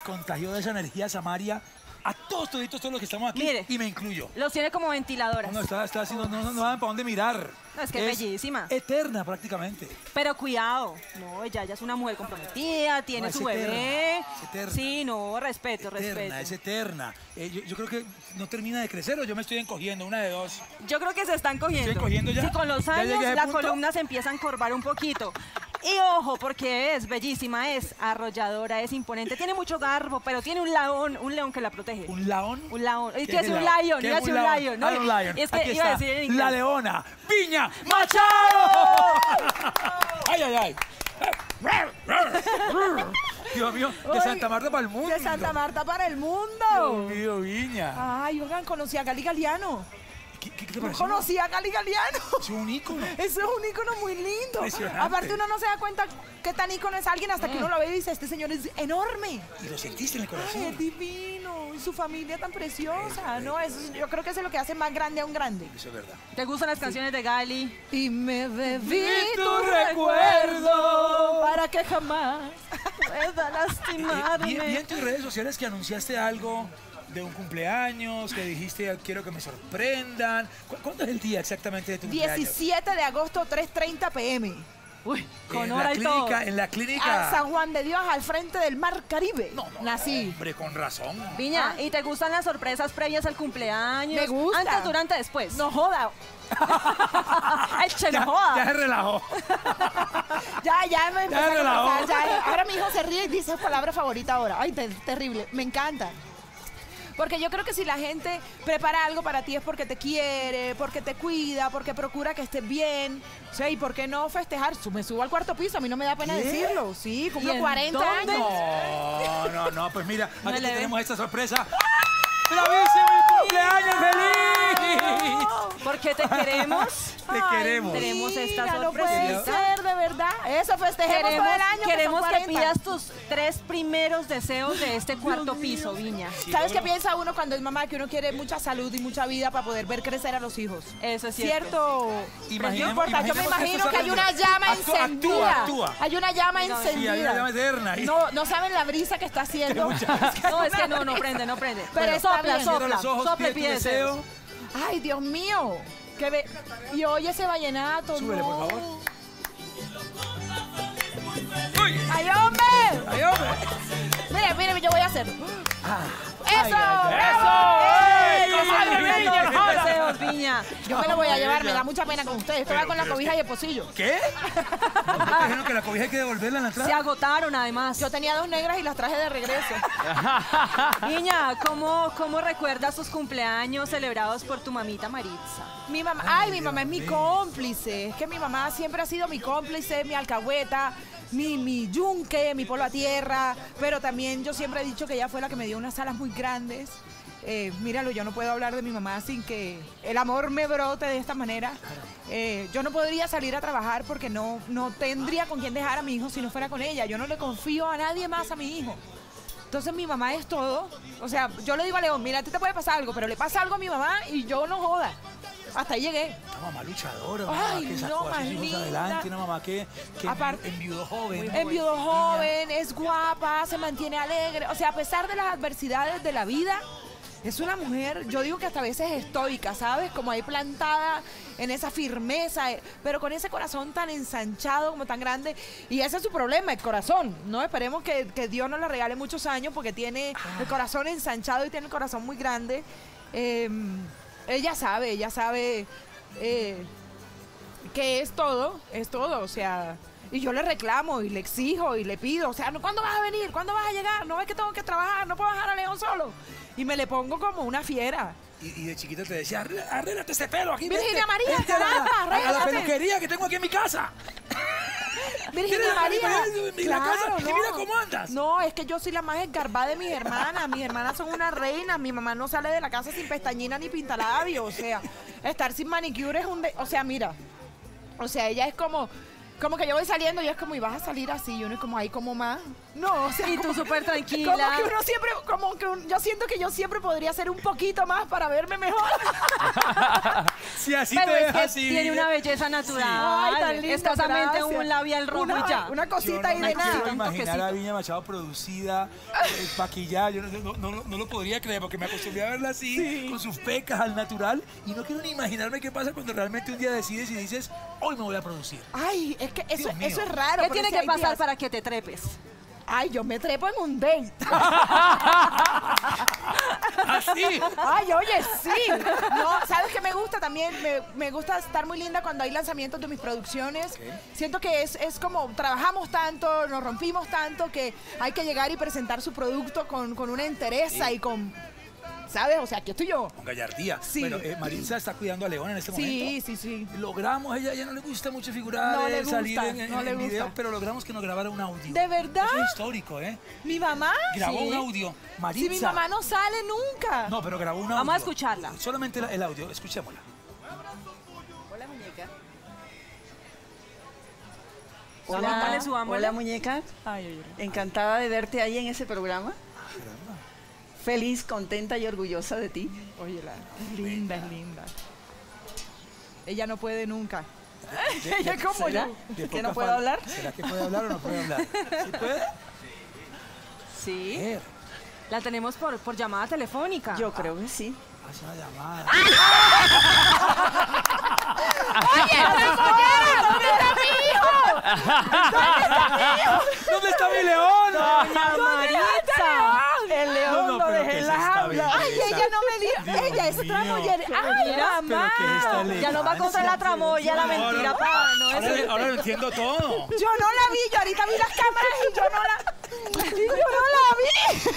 contagió de esa energía Samaria a todos los que estamos aquí. Mire, y me incluyo. los tiene como ventiladoras. No, está haciendo, no saben para dónde mirar. No, es que es bellísima. Eterna prácticamente. Pero cuidado, no, ella ya es una mujer comprometida, tiene No, su bebé. Es eterna. Sí, no, respeto, Eterna, respeto. es eterna. Yo creo que no termina de crecer o yo me estoy encogiendo, una de dos. Yo creo que se están cogiendo. ¿Estoy cogiendo ya? Sí, con los ¿Ya años llegué a las punto? columnas se empiezan a encorvar un poquito. Y ojo, porque es bellísima, es arrolladora, es imponente, tiene mucho garbo, pero tiene un león que la protege. ¿Un león? Un león. Es ¿Qué que es un león? lion, ¿Qué iba a es decir un un león? lion, ¿no? Ah, un lion. Es que Aquí iba a está, decir en inglés. la leona, Piña Machado. ¡Ay, ay, ay! Dios mío, de Santa Marta para el mundo. De Santa Marta para el Dios mundo. mío, Viña. Ay, oigan, conocí a Gali Galiano. ¿Qué te No pareció? conocí a Gali Galiano. Es un ícono. Eso es un ícono muy lindo. Impresionante. Aparte uno no se da cuenta qué tan ícono es alguien hasta que uno lo ve y dice, este señor es enorme. Y lo sentiste en el Ay, corazón. es divino. Y su familia tan preciosa, ¿no? Yo creo que eso es lo que hace más grande a un grande. Eso es verdad. ¿Te gustan las canciones de Gali? Y me bebí tu tu recuerdo para que jamás pueda lastimarme. Vi en tus redes sociales que anunciaste algo de un cumpleaños, que dijiste quiero que me sorprendan. ¿Cuándo es el día exactamente de tu cumpleaños? 17 de agosto, 3:30 p.m. Uy, con En hora la y todo. clínica, en la A clínica. San Juan de Dios, al frente del Mar Caribe. Nací. Hombre, con razón. Viña, ¿y te gustan las sorpresas previas al cumpleaños? Me gusta. Antes, durante, después. No joda. Eche, no Ya joda. se relajó. Ya me empezó a relajó. conversar, Ahora mi hijo se ríe y dice palabra favorita ahora. Ay, terrible. Me encanta. Porque yo creo que si la gente prepara algo para ti es porque te quiere, porque te cuida, porque procura que estés bien. O sea, ¿y por qué no festejar? Me subo al cuarto piso, a mí no me da pena ¿Qué? decirlo. Sí, ¿Y cumplo en 40 dónde? años. No, pues mira, No aquí le ve. tenemos esta sorpresa. ¡Bravísimo y cumpleaños feliz! Porque te queremos. Te queremos. Tenemos esta Mira, no puede sorpresita. ser, de verdad. Eso festejemos todo el año. Queremos son que 40. pidas tus 3 primeros deseos de este cuarto piso, Viña. ¿Sabes qué piensa uno cuando es mamá? Que uno quiere mucha salud y mucha vida para poder ver crecer a los hijos. Eso es cierto. ¿Cierto? Imaginemos- No importa, yo me imaginemos que imagino esto que hay está una llama Actúa, encendida. actúa. Hay una llama Sí, hay encendida. una llama eterna. No saben la brisa que está haciendo. No, es que no prende, no prende. Pero está sopla, bien. Cierra sopla, los ojos, sopla y pide tu pide deseos. deseo. Ay, Dios mío. Y oye ese vallenato. Súbele, no. por favor. ¡Ay, hombre! ¡Ay, hombre! Mire, yo voy a hacer. ¡Eso! ¡Ay, ¡Eso! comadre Viña, Todos tus joda! deseos, Viña. Yo me lo voy a llevar, me Bella. da mucha pena con ustedes. Esto va Pero- con la pero cobija es y el pocillo. ¿Qué? ¿No te dijeron que la cobija hay que devolverla en la Se entrada? agotaron, además. Yo tenía 2 negras y las traje de regreso. Viña, ¿cómo recuerdas tus cumpleaños celebrados por tu mamita Maritza? Mi mamá, mi mamá es mi cómplice. Es que mi mamá siempre ha sido mi cómplice, mi alcahueta, mi yunque, mi polo a tierra. Pero también yo siempre he dicho que ella fue la que me dio unas alas muy grandes. Míralo, yo no puedo hablar de mi mamá sin que el amor me brote de esta manera. Yo no podría salir a trabajar porque no tendría con quién dejar a mi hijo si no fuera con ella. Yo no le confío a nadie más a mi hijo. Entonces mi mamá es todo. O sea, yo le digo a León, mira, a ti te puede pasar algo, pero le pasa algo a mi mamá y yo no joda. Hasta ahí llegué. Una mamá luchadora, una mamá Ay, que no, sacó a más sus hijos linda. adelante, una mamá que Aparte- enviudó joven. Enviudó joven, es guapa, se mantiene alegre. O sea, a pesar de las adversidades de la vida, es una mujer, yo digo que hasta a veces estoica, ¿sabes? Como ahí plantada en esa firmeza, pero con ese corazón tan ensanchado, como tan grande. Y ese es su problema, el corazón, ¿no? Esperemos que Dios nos le regale muchos años porque tiene el corazón ensanchado y tiene el corazón muy grande. Ella sabe que es todo, o sea... Y yo le reclamo y le exijo y le pido, o sea, ¿cuándo vas a venir? ¿Cuándo vas a llegar? No ves que tengo que trabajar, no puedo dejar a León solo. Y me le pongo como una fiera. Y de chiquita te decía, arréglate ese pelo aquí. Virginia vente, María, vente a caramba, a la arréglate. peluquería que tengo aquí en mi casa. Virginia María. Mira la casa Claro, y mira cómo andas. No, es que yo soy la más esgarbada de mis hermanas. Mis hermanas son unas reinas. Mi mamá no sale de la casa sin pestañina ni pintalabios. O sea, estar sin manicure es o sea, mira. O sea, ella es como... como que yo voy saliendo y es como, y vas a salir así, y uno es como, ahí como más. No, o sea, Y tú súper como tranquila. que uno siempre, yo siento que yo siempre podría hacer un poquito más para verme mejor. Si así Pero te es ves que así. tiene una belleza natural. Ay, tan linda, Escasamente gracias. un labial rojo y ya. Una Yo cosita ahí no de me quiero nada. imaginar a Viña Machado producida, maquillada. Yo no lo podría creer porque me acostumbré a verla así, con sus pecas al natural. Y no quiero ni imaginarme qué pasa cuando realmente un día decides y dices, hoy me voy a producir. Ay, es que eso, Dios mío. eso es raro. ¿Qué porque tiene si que hay pasar días- para que te trepes? Ay, yo me trepo en un date. Así. Ay, oye, sí. No, ¿sabes qué me gusta también? Me gusta estar muy linda cuando hay lanzamientos de mis producciones. Siento que es como trabajamos tanto, nos rompimos tanto que hay que llegar y presentar su producto con una entereza y con, ¿sabes? O sea, aquí estoy yo. Con gallardía. Sí. Bueno, Maritza está cuidando a León en este Sí, momento. sí, sí. Logramos, ella no le gusta mucho figurar, No le salir gusta, en no le video, gusta. pero logramos que nos grabara un audio. ¿De verdad? Eso es histórico, ¿eh? ¿Mi mamá? Grabó Sí. un audio. Maritza. Si mi mamá no sale nunca. No, pero grabó un audio. Vamos a escucharla. Solamente el audio, escuchémosla. Hola, muñeca. Dale, subámosle. Hola, muñeca. Encantada de verte ahí en ese programa. Feliz, contenta y orgullosa de ti. Oye, es linda, es linda. Ella no puede nunca. Ella es como ¿Será? yo. De ¿Que no poca puedo fal- hablar? ¿Será que puede hablar o no puede hablar? ¿Sí puede? Sí. Ver. La tenemos por llamada telefónica. Yo creo que sí. Hace una llamada. ¿Dónde está mi león? Doña Maritza. El león No, lo pero dejé ¿qué en es la esta jaula. Ay, ella no me dio. Dios Ella, esa mío. tramoyera. Ay, Mira, mamá. ¿Pero qué es esta Ya nos va a contar la tramoya, la No, mentira, no. para no Ahora, decir. ahora lo entiendo todo. Yo no la vi, yo ahorita vi las cámaras y yo no la. Y yo no la vi.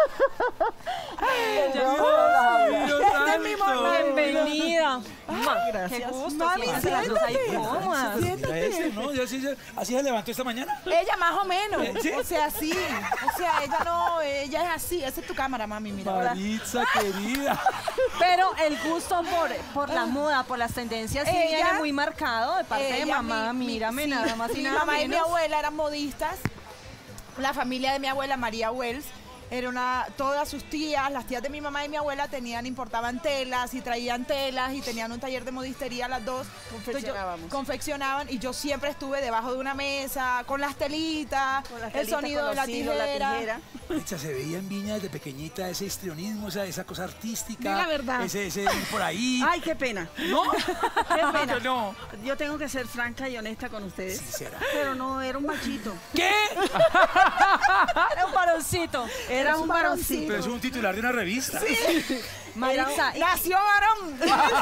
Este es mi momento. Bienvenida. Qué gracias. gusto. Mami, siéntate las dos ahí siéntate. cómodas. Mira este, ¿no? Ya así se levantó esta mañana. Ella más o menos. ¿Sí? O sea, sí. O sea, ella no, ella es así. Esa es tu cámara, mami, mira. Maritza, querida. Pero el gusto por la moda, por las tendencias, sí Ella- viene muy marcado de parte de Ella, mamá. Mírame, sí. nada más y Mi nada mamá y mi menos. abuela eran modistas. La familia de mi abuela, María Wells, todas sus tías, las tías de mi mamá y mi abuela importaban telas y traían telas y tenían un taller de modistería las dos. Entonces confeccionaban y yo siempre estuve debajo de una mesa con las telitas, Con las el telitas, sonido con de la los hilos, tijera. Maritza, se veía en Viña desde pequeñita ese histrionismo, esa cosa artística. Di la verdad. Ese ir por ahí. Ay, qué pena. ¿No? Qué pena. No. Yo tengo que ser franca y honesta con ustedes. Sincera. Pero no, era un machito. ¿Qué? Era un varoncito. Era un varoncito. Pero es un titular de una revista. Maritza, Nació varón.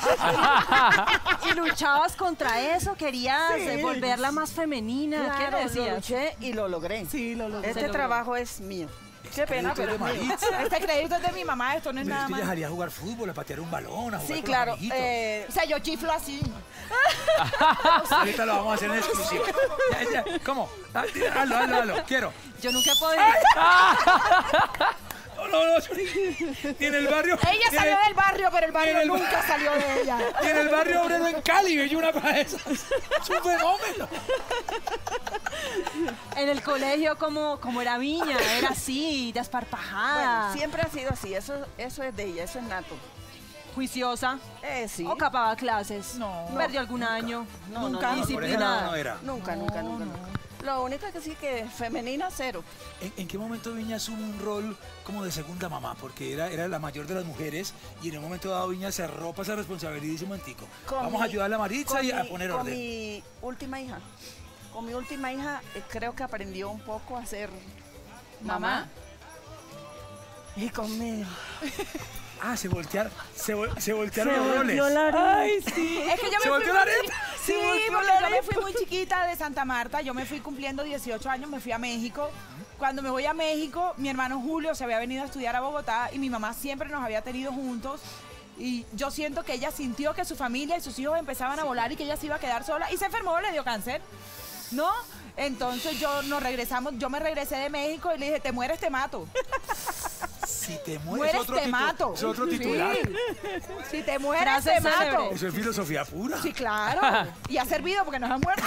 y luchabas contra eso, querías Sí. volverla más femenina. ¿Qué Claro, le lo decías? luché y lo logré. Sí, lo logré. Este logró. trabajo es mío. Qué pena, Crédito pero de es mío. Maritza. Este crédito es de mi mamá, esto no es Pero es nada que ella más. salía a jugar fútbol, a patear un balón, a jugar Sí, con claro. los amiguitos. O sea, yo chiflo así. Ahorita lo vamos a hacer en exclusiva. Ya. ¿Cómo? Hazlo. Quiero. Yo nunca he podido. No. Ni en el barrio. Ella salió del barrio, pero el barrio en el- nunca salió de ella. Ni en el barrio obrero en Cali veía una cosa de esas. Es un fenómeno. En el colegio, como era Viña, era así, desparpajada, Bueno, siempre ha sido así. Eso es de ella, eso es nato. juiciosa. Sí. O capaba clases. No. Perdió algún año. No, no, Nunca no, Por ese lado no disciplinada. era. Nunca. Lo único que sí que femenina, cero. ¿En qué momento Viña asume un rol como de segunda mamá? Porque era la mayor de las mujeres y en un momento dado Viña se arropa esa responsabilidad y dice, "Momentico, vamos a ayudarle a Maritza y a poner Con orden". mi última hija. Con mi última hija creo que aprendió un poco a ser mamá. Y conmigo. Ah, se voltearon los roles. Ay, Sí, es que yo me Se fui volteó muy la arepa. chi- Sí, porque yo me fui muy chiquita de Santa Marta. Yo me fui cumpliendo 18 años, me fui a México. Cuando me voy a México, mi hermano Julio se había venido a estudiar a Bogotá y mi mamá siempre nos había tenido juntos. Y yo siento que ella sintió que su familia y sus hijos empezaban a volar y que ella se iba a quedar sola. Y se enfermó, le dio cáncer, ¿no? Entonces yo me regresé de México y le dije, te mueres, te mato. Si te mueres, Mueres, te mato. Es otro titular. Sí. Si te mueres, Frase te mato. célebre. Eso es filosofía pura. Sí, claro. Y ha servido porque nos han muerto.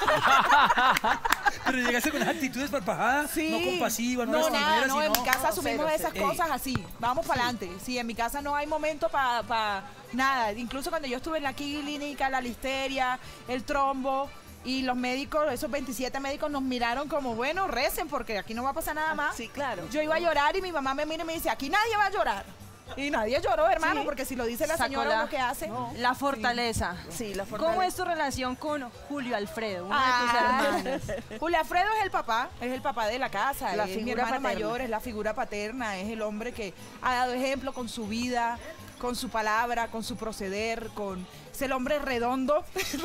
Pero llegaste con esas actitudes parpajadas, Sí. no compasivas, no, No, nada, lastimeras, no, en sino- mi casa asumimos cero, esas cero. cosas así. Vamos para adelante. Sí, en mi casa no hay momento para nada. Incluso cuando yo estuve en la clínica, la listeria, el trombo, y los médicos, esos 27 médicos nos miraron como, bueno, recen porque aquí no va a pasar nada más. Sí, claro. Yo iba a llorar y mi mamá me mira y me dice, aquí nadie va a llorar. Y nadie lloró, hermano, Sí. porque si lo dice la Sacó señora, la- lo que hace. La fortaleza. Sí, la ¿Cómo fortaleza. es tu relación con Julio Alfredo, uno de tus Ah, hermanos? Julio Alfredo es el papá de la casa, La es mi figura hermano paterna. mayor, es la figura paterna, es el hombre que ha dado ejemplo con su vida, con su palabra, con su proceder, es el hombre redondo. Sí,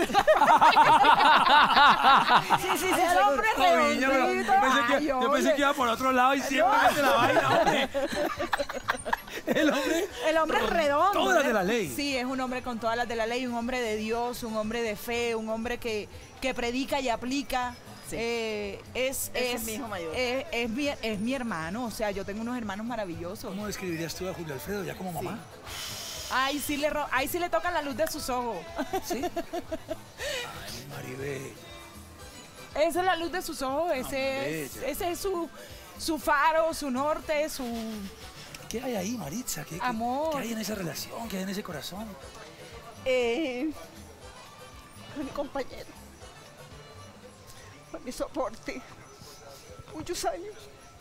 El hombre Coviño, pero redondito. yo pensé Ay, yo pensé oye. que iba por otro lado y siempre mete la vaina, hombre. El hombre es redondo. todas las de la ley. Sí, es un hombre con todas las de la ley, un hombre de Dios, un hombre de fe, un hombre que predica y aplica. Sí. Es mi hijo mayor. Es mi hermano, o sea, yo tengo unos hermanos maravillosos. ¿Cómo describirías tú a Julio Alfredo ya como mamá? Ahí sí le tocan la luz de sus ojos. ¿Sí? Ay, Maribel. Esa es la luz de sus ojos, bella. ese es su faro, su norte, su... ¿Qué hay ahí, Maritza? Amor. ¿Qué hay en esa relación? ¿Qué hay en ese corazón? Fue mi compañero. Fue mi soporte. Muchos años.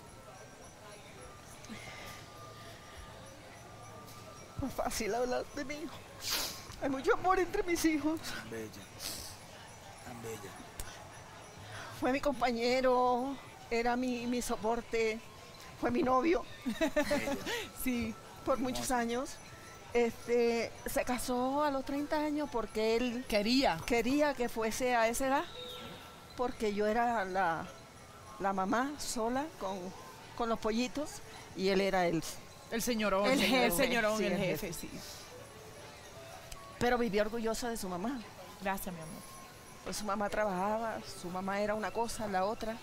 No es fácil hablar de mi hijo. Hay mucho amor entre mis hijos. Tan bella. Tan bella. Fue mi compañero, era mi soporte, fue mi novio Sí. por muchos años. Se casó a los 30 años porque él Quería. quería que fuese a esa edad, porque yo era la mamá sola con los pollitos y él era el... El señorón. El jefe. El señorón, Sí, el el jefe, sí. Pero vivía orgullosa de su mamá. Gracias, mi amor. Pues su mamá trabajaba, su mamá era una cosa, la otra.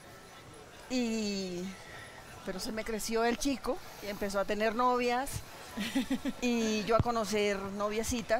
Pero se me creció el chico y empezó a tener novias y yo a conocer noviecitas.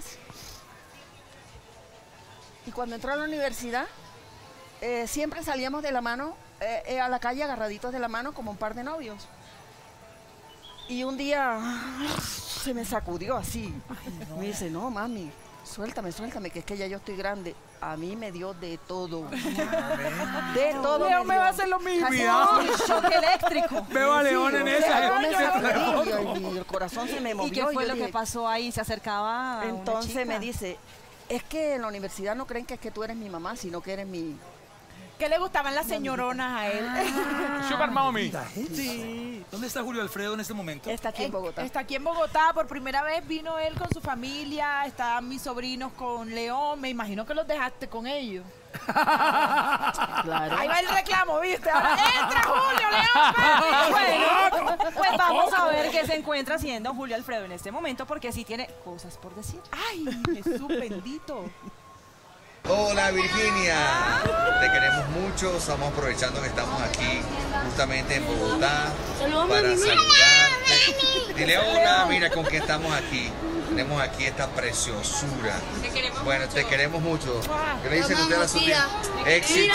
Y cuando entró a la universidad, siempre salíamos de la mano, a la calle agarraditos de la mano como un par de novios. Y un día se me sacudió así. Me dice, no, mami, suéltame, que es que ya yo estoy grande. A mí me dio de todo. De todo. Leo me dio. va a hacer lo mismo. Cuidado. Un shock eléctrico. Veo a León en o sea, yo me esa. sacudí y el corazón se me movió. ¿Y qué fue yo lo que dije, pasó ahí? ¿Se acercaba a una entonces chica? me dice, es que en la universidad no creen que es que tú eres mi mamá, sino que eres mi... ¿Qué le gustaban las señoronas a él? Sugar Mommy. Mira, sí. ¿Dónde está Julio Alfredo en este momento? Está aquí en Bogotá. Está aquí en Bogotá, por primera vez vino él con su familia, estaban mis sobrinos con León, me imagino que los dejaste con ellos. Claro. Ahí va el reclamo, ¿viste? Ahora, ¡entra Julio, León! Bueno, pues vamos a ver qué se encuentra haciendo Julio Alfredo en este momento, porque sí tiene cosas por decir. ¡Ay, Jesús bendito! Hola Virginia, te queremos mucho, estamos aprovechando que estamos aquí justamente en Bogotá para saludarte. Dile hola, mira con qué estamos aquí. Tenemos aquí esta preciosura. Bueno, te queremos mucho. ¿Qué le dicen ustedes a su tía? Éxito,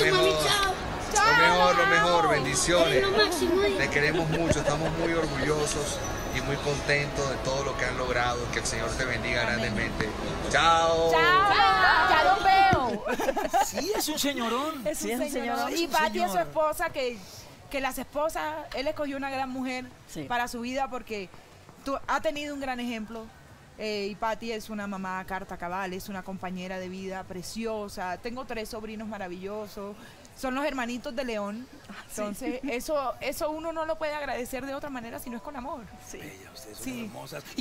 lo mejor, bendiciones. Te queremos mucho, estamos muy orgullosos y muy contentos de todo lo que han logrado. Que el Señor te bendiga grandemente. Chao. ¡Ya los veo! Sí, es un señorón. Es Sí, un es un señorón. señor. Y Es un Pati es su señor. esposa, que las esposas, él escogió una gran mujer Sí. para su vida porque ha tenido un gran ejemplo. Y Pati es una mamá carta cabal, es una compañera de vida preciosa. Tengo 3 sobrinos maravillosos. Son los hermanitos de León. Entonces, eso uno no lo puede agradecer de otra manera si no es con amor. Bella, ustedes son Sí. hermosas.